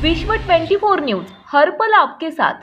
विश्व 24 न्यूज हर पल आपके साथ।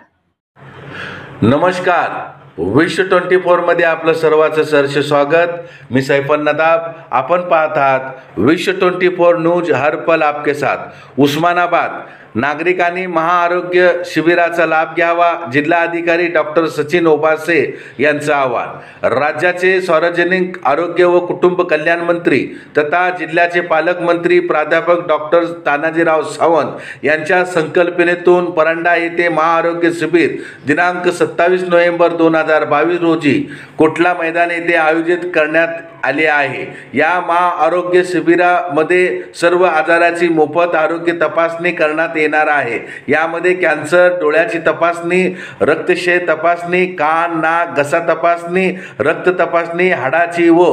नमस्कार, विश्व 24 मध्ये आपलं सर्वांचं सहर्ष स्वागत। मी सैफन नदाब। आपण पाहत आहात विश्व 24 न्यूज हर पल आपके साथ। उस्मानाबाद नागरिकांनी महाआरोग्य शिबिराचा लाभ घ्यावा, जिल्हाधिकारी डॉक्टर सचिन ओबासे यांचं आवाहन। राज्याचे सार्वजनिक आरोग्य व कुटुंब कल्याण मंत्री तथा जिल्ह्याचे पालकमंत्री प्राध्यापक डॉक्टर तानाजीराव सावंत यांच्या संकल्पनेतून परांडा येथे महाआरोग्य शिबिर दिनांक 27 नोव्हेंबर 2022 रोजी कोटला मैदान येथे आयोजित करण्यात आले आहे। या महाआरोग्य शिबिरामध्ये सर्व आजाराची मोफत आरोग्य तपासणी करण्यात येणार आहे। यामध्ये कॅन्सर, डोळ्याची तपासणी, रक्तक्षय तपासणी, कान, नाक, घसा तपासणी, रक्त तपासणी, हाडाची व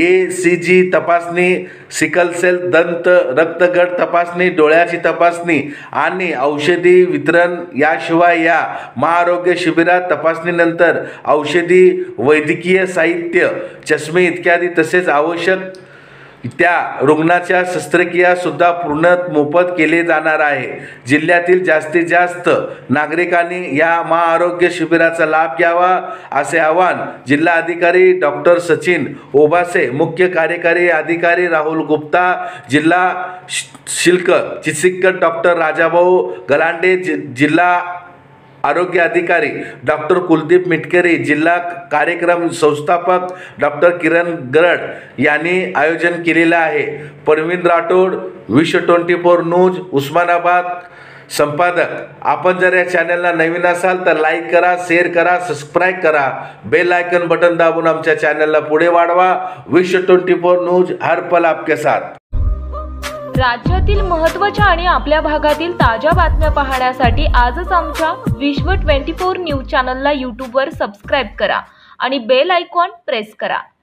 ECG तपासणी, सिकल सेल दंत रक्तगट तपासणी, डोळ्याची तपासणी आणि औषधी वितरण। याशिवाय या महाआरोग्य शिबिरात तपासणीनंतर औषधी, वैद्यकीय साहित्य, चष्मे इत्यादी तसेच आवश्यक त्या रुग्णाच्या शस्त्रक्रिया सुद्धा पूर्ण मोफत केले जाणार आहे। जिल्ह्यातील जास्तीत जास्त नागरिकांनी या महाआरोग्य शिबिराचा लाभ घ्यावा असे आवाहन जिल्हाधिकारी डॉक्टर सचिन ओबासे, मुख्य कार्यकारी अधिकारी राहुल गुप्ता, जिल्हा शुल्क चिकित्सक डॉक्टर राजाभाऊ गलांडे, जिल्हा आरोग्य अधिकारी डॉक्टर कुलदीप मिटकरी, जिल्हा कार्यक्रम संस्थापक डॉक्टर किरण गरड यांनी आयोजन केलेले आहे। परवीन राठोड, विश्व 24 न्यूज, उस्मानाबाद संपादक। आपण जर या चॅनलला नवीन असाल तर लाईक करा, शेअर करा, सबस्क्राईब करा, बेल आयकॉन बटन दाबून आमच्या चॅनलला पुढे वाढवा। विश्व 24 न्यूज हर पल आपके साथ। राज्यातील महत्त्वाच्या आणि आपल्या भागातील ताज्या बातम्या पाहण्यासाठी आजच आमच्या विश्व 24 न्यूज चॅनलला यूट्यूबवर सबस्क्राईब करा आणि बेल आयकॉन प्रेस करा।